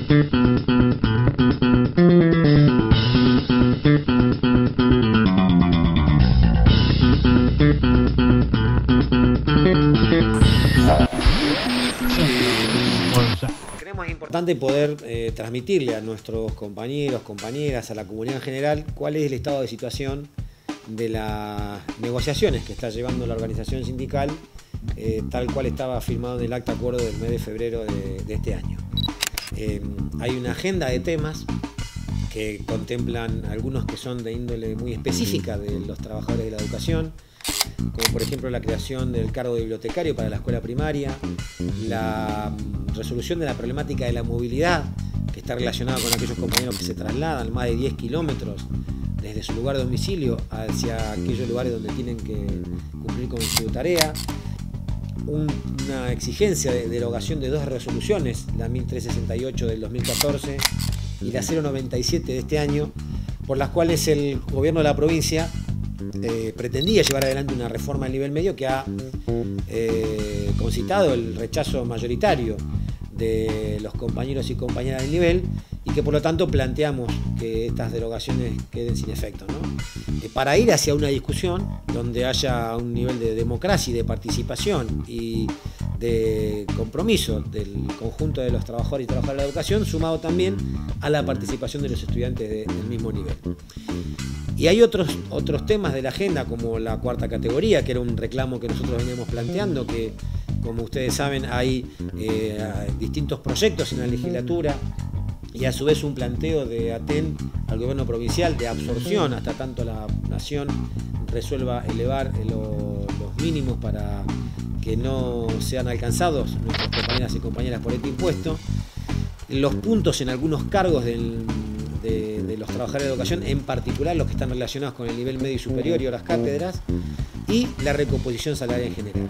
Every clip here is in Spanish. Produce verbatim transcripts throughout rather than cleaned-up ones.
Creemos es importante poder eh, transmitirle a nuestros compañeros, compañeras, a la comunidad en general, cuál es el estado de situación de las negociaciones que está llevando la organización sindical, eh, tal cual estaba firmado en el acta acuerdo del mes de febrero de, de este año. Eh, hay una agenda de temas que contemplan algunos que son de índole muy específica de los trabajadores de la educación, como por ejemplo la creación del cargo de bibliotecario para la escuela primaria, la resolución de la problemática de la movilidad, que está relacionada con aquellos compañeros que se trasladan más de diez kilómetros desde su lugar de domicilio hacia aquellos lugares donde tienen que cumplir con su tarea, una exigencia de derogación de dos resoluciones, la mil trescientos sesenta y ocho del dos mil catorce y la cero noventa y siete de este año, por las cuales el gobierno de la provincia eh, pretendía llevar adelante una reforma al nivel medio que ha eh, concitado el rechazo mayoritario de los compañeros y compañeras del nivel, y que por lo tanto planteamos que estas derogaciones queden sin efecto, ¿no? Eh, para ir hacia una discusión donde haya un nivel de democracia y de participación y de compromiso del conjunto de los trabajadores y trabajadoras de la educación, sumado también a la participación de los estudiantes de, del mismo nivel. Y hay otros, otros temas de la agenda, como la cuarta categoría, que era un reclamo que nosotros veníamos planteando, que como ustedes saben hay eh, distintos proyectos en la legislatura y a su vez un planteo de ATEN al gobierno provincial de absorción hasta tanto la nación resuelva elevar los, los mínimos para que no sean alcanzados nuestras compañeras y compañeras por este impuesto, los puntos en algunos cargos del, de, de los trabajadores de educación, en particular los que están relacionados con el nivel medio y superior y horas cátedras, y la recomposición salarial en general.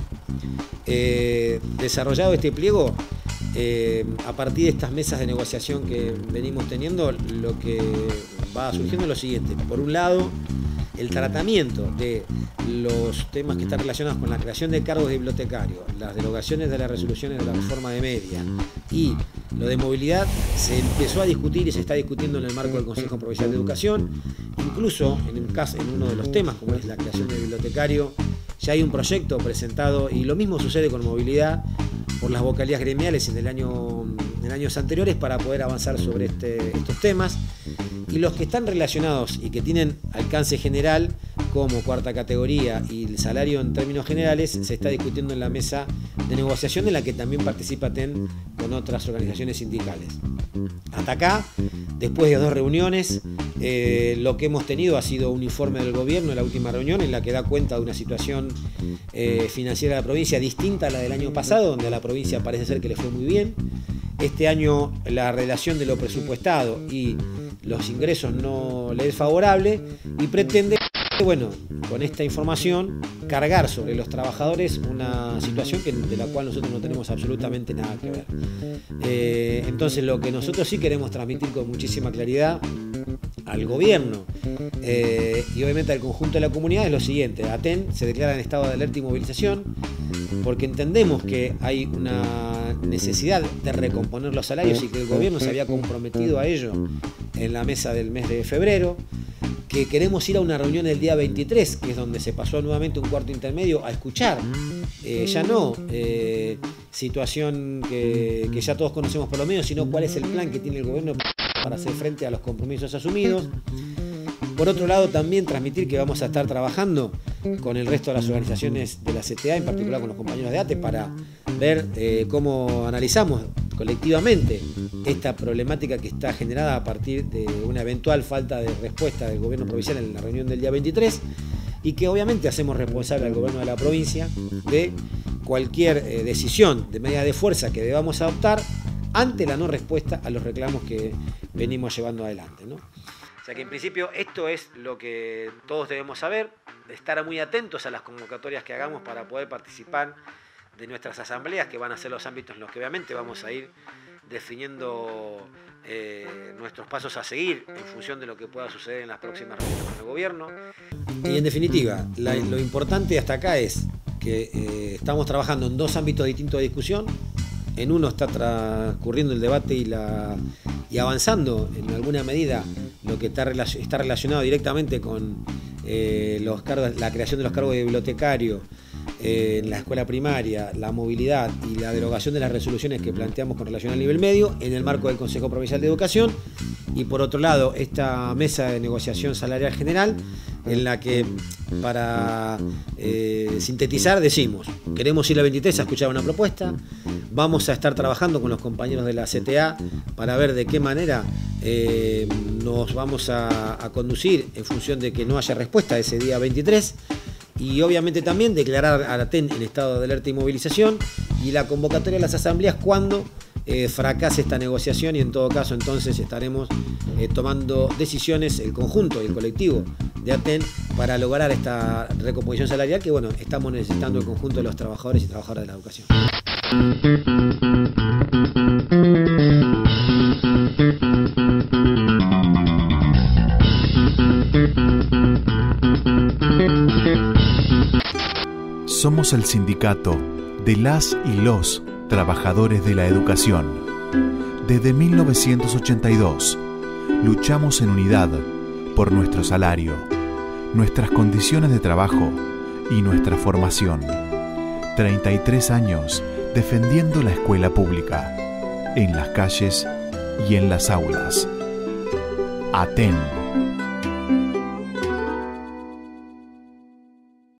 Eh, desarrollado este pliego, eh, a partir de estas mesas de negociación que venimos teniendo, lo que va surgiendo es lo siguiente. Por un lado, el tratamiento de los temas que están relacionados con la creación de cargos de bibliotecarios, las derogaciones de las resoluciones de la reforma de media y lo de movilidad se empezó a discutir y se está discutiendo en el marco del Consejo Provincial de Educación. Incluso en, un caso, en uno de los temas, como es la creación de bibliotecario, ya hay un proyecto presentado, y lo mismo sucede con movilidad, por las vocalías gremiales en, el año, en años anteriores, para poder avanzar sobre este, estos temas. Y los que están relacionados y que tienen alcance general, como cuarta categoría y el salario en términos generales, se está discutiendo en la mesa de negociación, en la que también participa TEN con otras organizaciones sindicales. Hasta acá, después de dos reuniones, eh, lo que hemos tenido ha sido un informe del gobierno en la última reunión, en la que da cuenta de una situación eh, financiera de la provincia distinta a la del año pasado, donde a la provincia parece ser que le fue muy bien. Este año la relación de lo presupuestado y los ingresos no le es favorable, y pretende, bueno, con esta información cargar sobre los trabajadores una situación que, de la cual nosotros no tenemos absolutamente nada que ver. Eh, entonces lo que nosotros sí queremos transmitir con muchísima claridad al gobierno eh, y obviamente al conjunto de la comunidad es lo siguiente: ATEN se declara en estado de alerta y movilización porque entendemos que hay una necesidad de recomponer los salarios y que el gobierno se había comprometido a ello en la mesa del mes de febrero, que queremos ir a una reunión el día veintitrés, que es donde se pasó nuevamente un cuarto intermedio, a escuchar, eh, ya no eh, situación que, que ya todos conocemos por lo menos, sino cuál es el plan que tiene el gobierno para hacer frente a los compromisos asumidos. Por otro lado, también transmitir que vamos a estar trabajando con el resto de las organizaciones de la C T A, en particular con los compañeros de ATE, para ver eh, cómo analizamos colectivamente esta problemática que está generada a partir de una eventual falta de respuesta del gobierno provincial en la reunión del día veintitrés, y que obviamente hacemos responsable al gobierno de la provincia de cualquier eh, decisión de medida de fuerza que debamos adoptar ante la no respuesta a los reclamos que venimos llevando adelante, ¿no? O sea que en principio esto es lo que todos debemos saber, estar muy atentos a las convocatorias que hagamos para poder participar de nuestras asambleas, que van a ser los ámbitos en los que obviamente vamos a ir definiendo eh, nuestros pasos a seguir en función de lo que pueda suceder en las próximas reuniones con el gobierno. Y en definitiva, la, lo importante hasta acá es que eh, estamos trabajando en dos ámbitos distintos de discusión: en uno está transcurriendo el debate y, la, y avanzando en alguna medida lo que está, relacion, está relacionado directamente con eh, los cargos, la creación de los cargos de bibliotecario eh, en la escuela primaria, la movilidad y la derogación de las resoluciones que planteamos con relación al nivel medio en el marco del Consejo Provincial de Educación. Y por otro lado, esta mesa de negociación salarial general, en la que, para eh, sintetizar, decimos, queremos ir la veintitrés a escuchar una propuesta, vamos a estar trabajando con los compañeros de la C T A para ver de qué manera eh, nos vamos a, a conducir en función de que no haya respuesta ese día veintitrés, y obviamente también declarar a la T E N en estado de alerta y movilización, y la convocatoria a las asambleas cuando Eh, fracase esta negociación, y en todo caso entonces estaremos eh, tomando decisiones, el conjunto y el colectivo de A T E N, para lograr esta recomposición salarial que, bueno, estamos necesitando el conjunto de los trabajadores y trabajadoras de la educación. Somos el sindicato de las y los trabajadores de la educación. Desde mil novecientos ochenta y dos, luchamos en unidad por nuestro salario, nuestras condiciones de trabajo y nuestra formación. treinta y tres años defendiendo la escuela pública, en las calles y en las aulas. A T E N.